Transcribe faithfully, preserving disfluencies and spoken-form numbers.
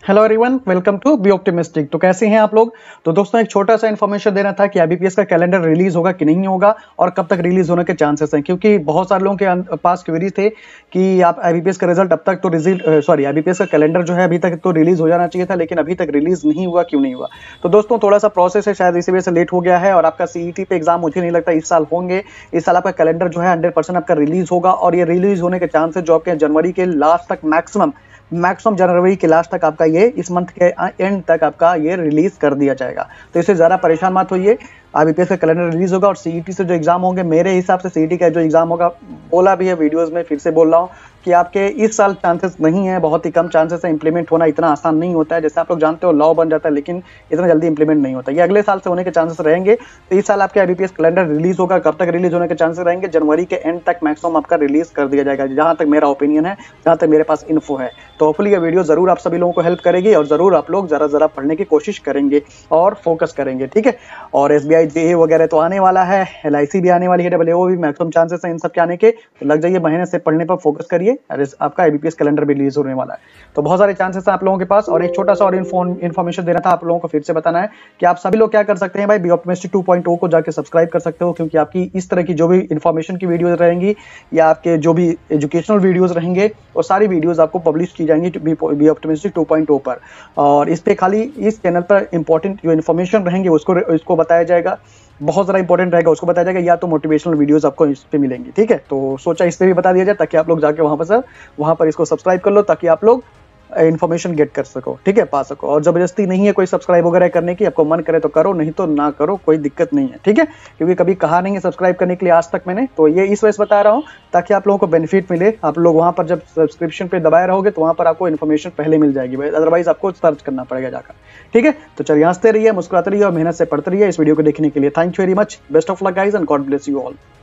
Hello everyone, welcome to be optimistic. तो कैसे हैं आप लोग। तो दोस्तों एक छोटा सा इन्फॉर्मेशन देना था कि आईबीपीएस का कैलेंडर रिलीज होगा कि नहीं होगा और कब तक रिलीज होने के चांसेस हैं, क्योंकि बहुत सारे लोगों के पास क्वेरीज थे कि आप आईबीपीएस का रिजल्ट अब तक तो रिजल्ट सॉरी आईबीपीएस का कैलेंडर जो है अभी तक तो रिलीज हो जाना चाहिए था, लेकिन अभी तक रिलीज नहीं हुआ, क्यों नहीं हुआ। तो दोस्तों थोड़ा सा प्रोसेस है, शायद इसी वजह से लेट हो गया है। और आपका सीईटी पे एग्जाम मुझे नहीं लगता इस साल होंगे। इस साल आपका कैलेंडर जो है हंड्रेड परसेंट आपका रिलीज होगा और ये रिलीज होने के चांसेस जो आपके जनवरी के लास्ट तक मैक्सिमम मैक्सिमम जनवरी के लास्ट तक आपका ये इस मंथ के एंड तक आपका ये रिलीज कर दिया जाएगा। तो इससे ज़्यादा परेशान मत होइए। आईबीपीएस का कैलेंडर रिलीज होगा और सीईटी से जो एग्जाम होंगे, मेरे हिसाब से सीईटी का जो एग्जाम होगा, बोला भी है वीडियोस में, फिर से बोल रहा हूँ कि आपके इस साल चांसेस नहीं है, बहुत ही कम चांसेस है। इंप्लीमेंट होना इतना आसान नहीं होता है। जैसे आप लोग जानते हो लॉ बन जाता है, लेकिन इतना जल्दी इंप्लीमेंट नहीं होता। ये अगले साल से होने के चांसेस रहेंगे। तो इस साल आपके आईबीपीएस कैलेंडर रिलीज होगा, कब तक रिलीज होने के चांसेस रहेंगे, जनवरी के एंड तक मैक्सिमम आपका रिलीज कर दिया जाएगा, जहां तक मेरा ओपिनियन है, जहां तक मेरे पास इन्फो है। तो होपफुली ये वीडियो जरूर आप सभी लोगों को हेल्प करेगी और जरूर आप लोग जरा जरा पढ़ने की कोशिश करेंगे और फोकस करेंगे, ठीक है। और एसबीआई जेए वगैरह तो आने वाला है, एलआईसी भी आने वाली है, डब्ल्यूओ भी मैक्सिमम चांसेस है इन सब के आने के। तो लग जाइए, महीने से पढ़ने पर फोकस करिए। अरे आपका आईबीपीएस कैलेंडर भी रिलीज होने वाला है, तो बहुत सारे चांसेस हैं आप लोगों के पास। और एक छोटा सा और इन्फॉर्मेशन देना था आप लोगों को, फिर से बताना है कि आप सभी लोग क्या कर सकते हैं भाई, be optimistic two point O को जाके सब्सक्राइब कर सकते हो, क्योंकि आपकी इस तरह की जो भी इन्फॉर्मेशन की वीडियोज रहेंगी या आपके जो भी एजुकेशनल वीडियोज रहेंगे, वो सारी वीडियोज आपको पब्लिश की जाएंगी be optimistic two point O पर। और इस पे खाली इस चैनल पर इंपॉर्टेंट जो इन्फॉर्मेशन रहेंगे उसको इसको बताया जाएगा, बहुत ज़्यादा इंपॉर्टेंट रहेगा, उसको बताया जाएगा, या तो मोटिवेशनल वीडियोस आपको इस पे मिलेंगी, ठीक है। तो सोचा इस पे भी बता दिया जाए ताकि आप लोग जाके वहां पर सर वहां पर इसको सब्सक्राइब कर लो, ताकि आप लोग इन्फॉर्मेशन गेट कर सको, ठीक है, पा सको। और जबरदस्ती नहीं है कोई सब्सक्राइब वगैरह करने की, आपको मन करे तो करो, नहीं तो ना करो, कोई दिक्कत नहीं है, ठीक है। क्योंकि कभी कहा नहीं है सब्सक्राइब करने के लिए आज तक मैंने, तो ये इस वजह से बता रहा हूँ ताकि आप लोगों को बेनिफिट मिले। आप लोग वहां पर जब सब्सक्रिप्शन पे दबाए रहोगे तो वहां पर आपको इन्फॉर्मेशन पहले मिल जाएगी, अदरवाइज आपको सर्च करना पड़ेगा जाकर, ठीक है। तो चलिए हंसते रहिए, मुस्कुराते रहिए और मेहनत से पढ़ते रहिए। इस वीडियो को देखने के लिए thank you very much. Best of luck guys and God bless you all.